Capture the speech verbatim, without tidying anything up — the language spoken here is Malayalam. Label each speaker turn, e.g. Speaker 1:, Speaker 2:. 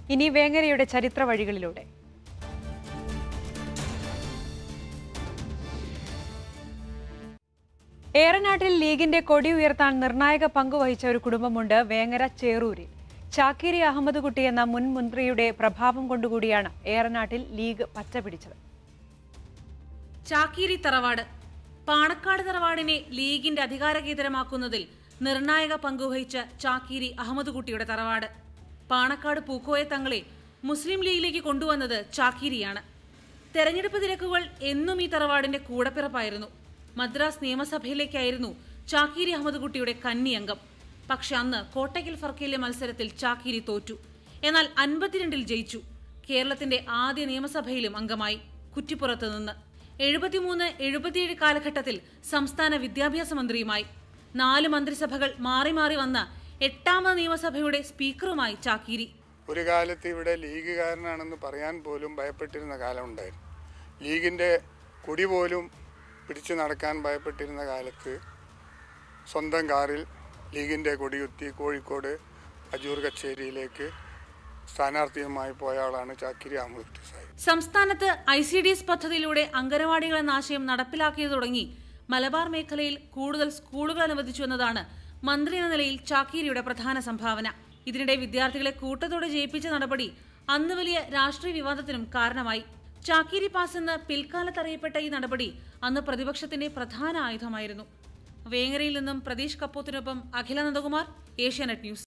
Speaker 1: ഇനി വേങ്ങരയുടെ ചരിത്ര വഴികളിലൂടെ. ഏറനാട്ടിൽ ലീഗിന്റെ കൊടി ഉയർത്താൻ നിർണായക പങ്കുവഹിച്ച ഒരു കുടുംബമുണ്ട് വേങ്ങര ചേറൂരിൽ. ചാക്കിരി അഹമ്മദ് കുട്ടി എന്ന മുൻ മന്ത്രിയുടെ പ്രഭാവം കൊണ്ടുകൂടിയാണ് ഏറനാട്ടിൽ ലീഗ് പച്ചപിടിച്ചത്.
Speaker 2: ചാക്കിരി തറവാട് പാണക്കാട് തറവാടിനെ ലീഗിന്റെ അധികാര കേന്ദ്രമാക്കുന്നതിൽ നിർണായക പങ്കുവഹിച്ച ചാക്കിരി അഹമ്മദ് കുട്ടിയുടെ തറവാട്. പാണക്കാട് പൂക്കോയ തങ്ങളെ മുസ്ലിം ലീഗിലേക്ക് കൊണ്ടുവന്നത് ചാക്കിരിയാണ്. തെരഞ്ഞെടുപ്പ് തിരക്കുകൾ എന്നും ഈ തറവാടിന്റെ കൂടപ്പിറപ്പായിരുന്നു. മദ്രാസ് നിയമസഭയിലേക്കായിരുന്നു ചാക്കിരി അഹമ്മദ് കുട്ടിയുടെ കന്നിയംഗം. പക്ഷെ അന്ന് കോട്ടയ്ക്കൽ ഫർക്കയിലെ മത്സരത്തിൽ ചാക്കിരി തോറ്റു. എന്നാൽ അൻപത്തിരണ്ടിൽ ജയിച്ചു. കേരളത്തിന്റെ ആദ്യ നിയമസഭയിലും അംഗമായി. കുറ്റിപ്പുറത്ത് നിന്ന് എഴുപത്തിമൂന്ന് എഴുപത്തിയേഴ് കാലഘട്ടത്തിൽ സംസ്ഥാന വിദ്യാഭ്യാസ മന്ത്രിയുമായി. നാല് മന്ത്രിസഭകൾ മാറി മാറി വന്ന എട്ടാമത് നിയമസഭയുടെ സ്പീക്കറുമായി ചാക്കിരി.
Speaker 3: ഒരു കാലത്ത് ഇവിടെ ലീഗുകാരനാണെന്ന് പറയാൻ പോലും ഭയപ്പെട്ടിരുന്ന കാലമുണ്ടായിരുന്നു. ലീഗിന്റെ കൊടി പോലും പിടിച്ചു നടക്കാൻ ഭയപ്പെട്ടിരുന്ന കാലത്ത് സ്വന്തം കാറിൽ ലീഗിന്റെ കൊടിയുത്തി കോഴിക്കോട് അജൂർ കച്ചേരിയിലേക്ക് സ്ഥാനാർത്ഥിയുമായി പോയ ആളാണ് ചാക്കിരി അഹമ്മദ് കുട്ടി സാഹിബ്.
Speaker 2: സംസ്ഥാനത്ത് ഐ സി ഡി എസ് പദ്ധതിയിലൂടെ അംഗനവാടികൾ എന്ന ആശയം നടപ്പിലാക്കിയത് തുടങ്ങി മലബാർ മേഖലയിൽ കൂടുതൽ സ്കൂളുകൾ അനുവദിച്ചു എന്നതാണ് മന്ത്രി എന്ന നിലയിൽ ചാക്കിരിയുടെ പ്രധാന സംഭാവന. ഇതിനിടെ വിദ്യാർത്ഥികളെ കൂട്ടത്തോടെ ജയിപ്പിച്ച നടപടി അന്ന് വലിയ രാഷ്ട്രീയ വിവാദത്തിനും കാരണമായി. ചാക്കിരി പാസ് എന്ന് പിൽക്കാലത്ത് അറിയപ്പെട്ട ഈ നടപടി അന്ന് പ്രതിപക്ഷത്തിന്റെ പ്രധാന ആയുധമായിരുന്നു. വേങ്ങരയിൽ നിന്നും പ്രതീഷ് കപ്പോത്തിനൊപ്പം അഖില നന്ദകുമാർ, ഏഷ്യാനെറ്റ് ന്യൂസ്.